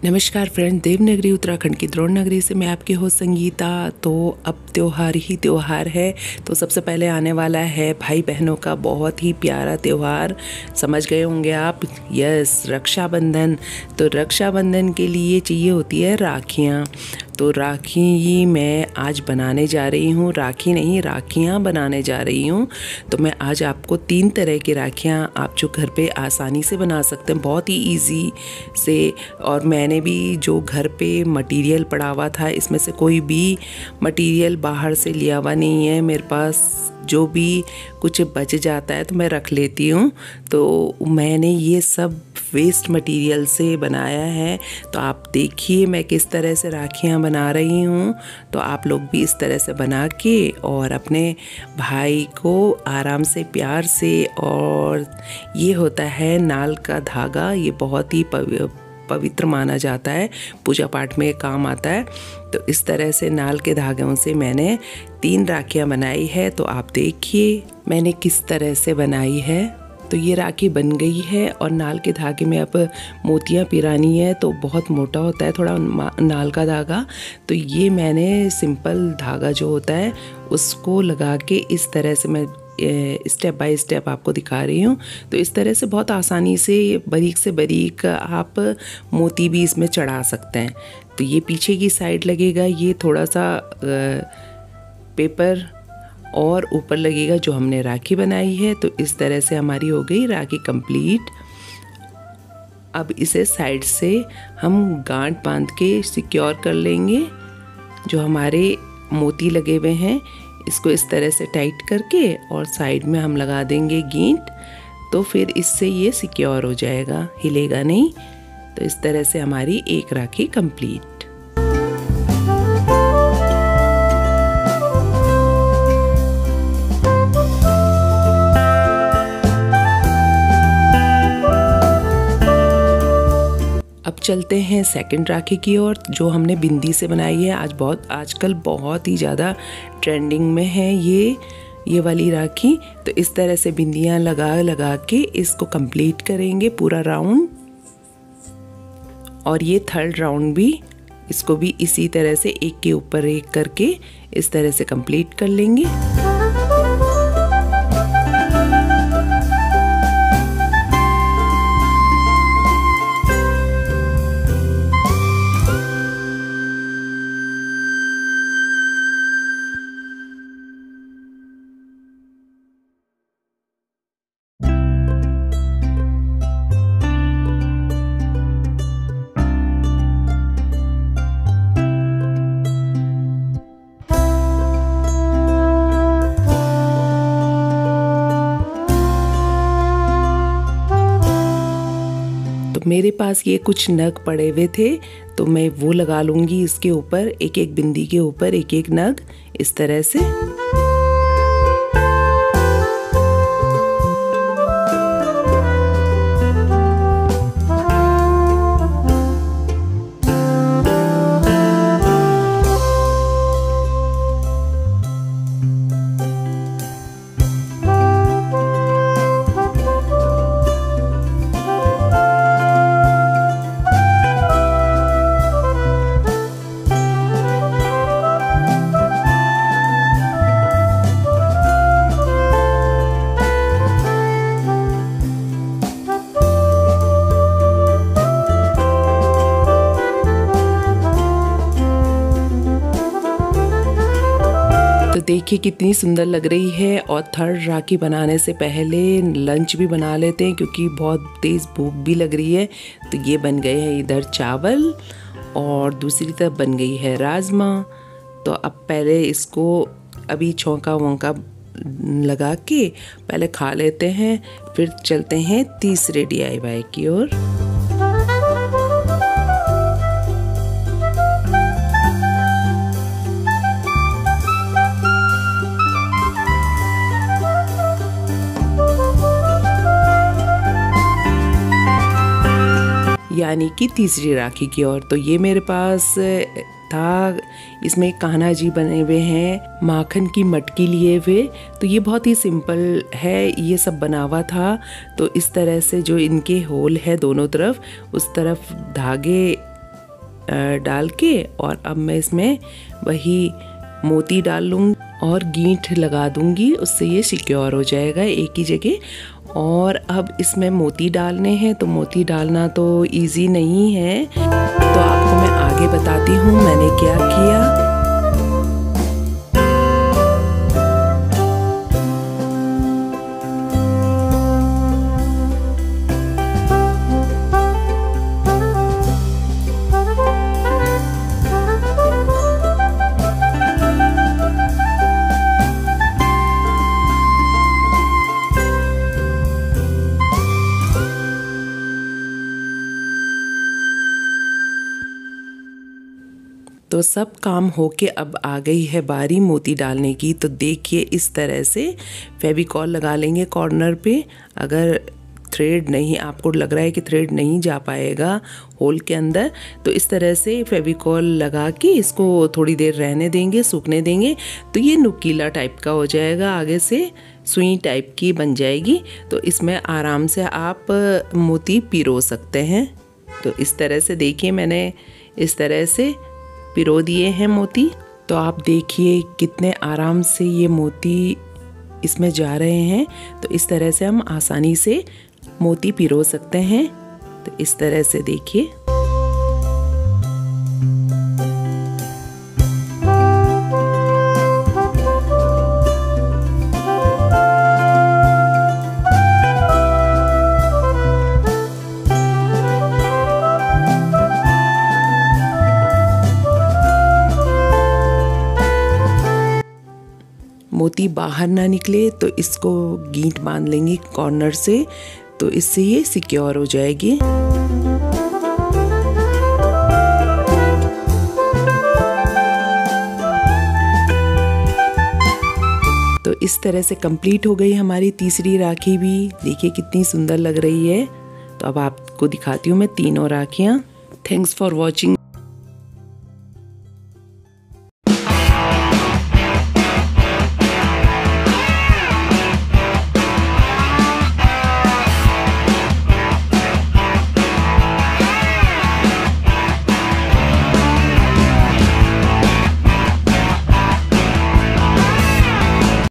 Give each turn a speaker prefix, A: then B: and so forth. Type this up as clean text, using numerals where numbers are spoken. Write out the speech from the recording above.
A: नमस्कार फ्रेंड, देवनगरी उत्तराखंड की द्रोण नगरी से मैं आपकी होस्ट संगीता। तो अब त्यौहार ही त्यौहार है। तो सबसे पहले आने वाला है भाई बहनों का बहुत ही प्यारा त्यौहार, समझ गए होंगे आप। यस, रक्षाबंधन। तो रक्षाबंधन के लिए चाहिए होती है राखियाँ। तो राखी ही मैं आज बनाने जा रही हूँ, राखी नहीं राखियाँ बनाने जा रही हूँ। तो मैं आज आपको 3 तरह की राखियाँ आप जो घर पे आसानी से बना सकते हैं, बहुत ही इजी से। और मैंने भी जो घर पे मटेरियल पड़ा हुआ था, इसमें से कोई भी मटेरियल बाहर से लिया हुआ नहीं है। मेरे पास जो भी कुछ बच जाता है तो मैं रख लेती हूँ। तो मैंने ये सब वेस्ट मटेरियल से बनाया है। तो आप देखिए मैं किस तरह से राखियाँ बना रही हूँ। तो आप लोग भी इस तरह से बना के और अपने भाई को आराम से प्यार से। और ये होता है नाल का धागा, ये बहुत ही पवित्र माना जाता है, पूजा पाठ में काम आता है। तो इस तरह से नाल के धागों से मैंने 3 राखियाँ बनाई है। तो आप देखिए मैंने किस तरह से बनाई है। तो ये राखी बन गई है और नाल के धागे में अब मोतियाँ पिरानी है, तो बहुत मोटा होता है थोड़ा नाल का धागा। तो ये मैंने सिंपल धागा जो होता है उसको लगा के इस तरह से मैं स्टेप बाय स्टेप आपको दिखा रही हूँ। तो इस तरह से बहुत आसानी से बारीक आप मोती भी इसमें चढ़ा सकते हैं। तो ये पीछे की साइड लगेगा, ये थोड़ा सा पेपर, और ऊपर लगेगा जो हमने राखी बनाई है। तो इस तरह से हमारी हो गई राखी कंप्लीट। अब इसे साइड से हम गांठ बांध के सिक्योर कर लेंगे। जो हमारे मोती लगे हुए हैं इसको इस तरह से टाइट करके और साइड में हम लगा देंगे गींट। तो फिर इससे ये सिक्योर हो जाएगा, हिलेगा नहीं। तो इस तरह से हमारी एक राखी कंप्लीट। अब चलते हैं सेकंड राखी की ओर, जो हमने बिंदी से बनाई है। आजकल बहुत ही ज़्यादा ट्रेंडिंग में है ये वाली राखी। तो इस तरह से बिंदियाँ लगा के इसको कंप्लीट करेंगे पूरा राउंड। और ये थर्ड राउंड भी, इसको भी इसी तरह से एक के ऊपर एक करके इस तरह से कंप्लीट कर लेंगे। मेरे पास ये कुछ नग पड़े हुए थे, तो मैं वो लगा लूँगी इसके ऊपर, एक एक बिंदी के ऊपर एक एक नग, इस तरह से। तो देखिए कितनी सुंदर लग रही है। और थर्ड राखी बनाने से पहले लंच भी बना लेते हैं, क्योंकि बहुत तेज़ भूख भी लग रही है। तो ये बन गए हैं इधर चावल और दूसरी तरफ बन गई है राजमा। तो अब पहले इसको अभी छौंका वोंका लगा के पहले खा लेते हैं, फिर चलते हैं तीसरे DIY की ओर। यानी कि तीसरी राखी की ओर। तो ये मेरे पास था, इसमें कान्हा जी बने हुए हैं, माखन की मटकी लिए हुए। तो ये बहुत ही सिंपल है, ये सब बना हुआ था। तो इस तरह से जो इनके होल है दोनों तरफ, उस तरफ धागे डाल के और अब मैं इसमें वही मोती डाल लूँगी और गींठ लगा दूँगी, उससे ये सिक्योर हो जाएगा एक ही जगह। और अब इसमें मोती डालने हैं, तो मोती डालना तो इजी नहीं है, तो आपको मैं आगे बताती हूँ मैंने क्या किया। तो सब काम होके अब आ गई है बारी मोती डालने की। तो देखिए इस तरह से फेविकॉल लगा लेंगे कॉर्नर पे। अगर थ्रेड नहीं, आपको लग रहा है कि थ्रेड नहीं जा पाएगा होल के अंदर, तो इस तरह से फेविकॉल लगा के इसको थोड़ी देर रहने देंगे, सूखने देंगे, तो ये नुकीला टाइप का हो जाएगा, आगे से सुई टाइप की बन जाएगी। तो इसमें आराम से आप मोती पिरो सकते हैं। तो इस तरह से देखिए मैंने इस तरह से पिरो दिए हैं मोती। तो आप देखिए कितने आराम से ये मोती इसमें जा रहे हैं। तो इस तरह से हम आसानी से मोती पिरो सकते हैं। तो इस तरह से देखिए। मोती बाहर ना निकले तो इसको गींठ बांध लेंगे कॉर्नर से, तो इससे ये सिक्योर हो जाएगी। तो इस तरह से कंप्लीट हो गई हमारी तीसरी राखी भी। देखिए कितनी सुंदर लग रही है। तो अब आपको दिखाती हूँ मैं तीनों राखियाँ। Thanks for watching.